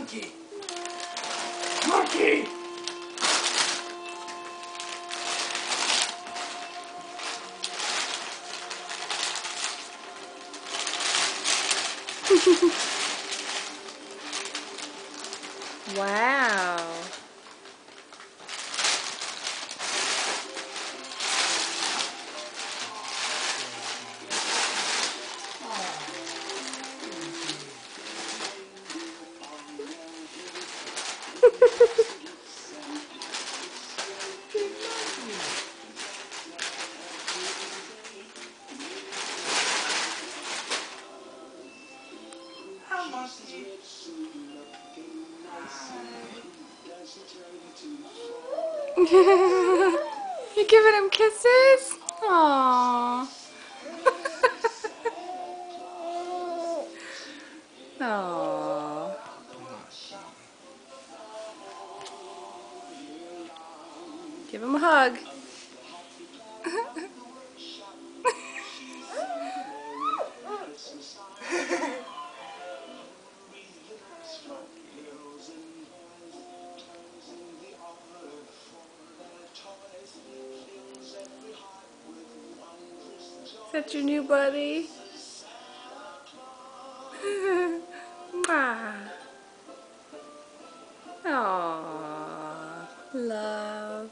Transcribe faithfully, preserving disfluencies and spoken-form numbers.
Monkey! Monkey! Wow. You giving him kisses? Aww. Aww. Give him a hug. Is that your new buddy? Mwah. Aww. Love.